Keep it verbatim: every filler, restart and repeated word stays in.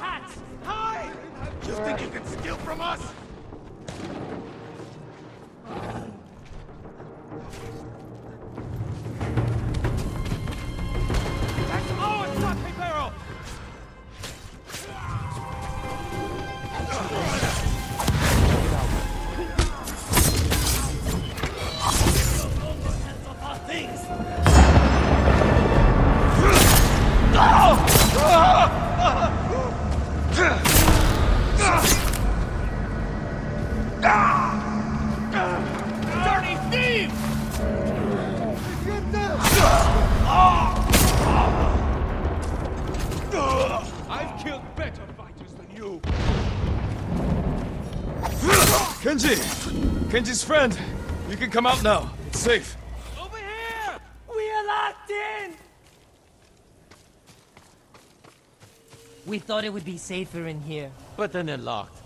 hands! Hide! You think you can steal from us? That's our sake barrel! Dirty thief! I've killed better fighters than you. Kenji! Kenji's friend! You can come out now. It's safe. Over here! We are locked in! We thought it would be safer in here, but then they're locked.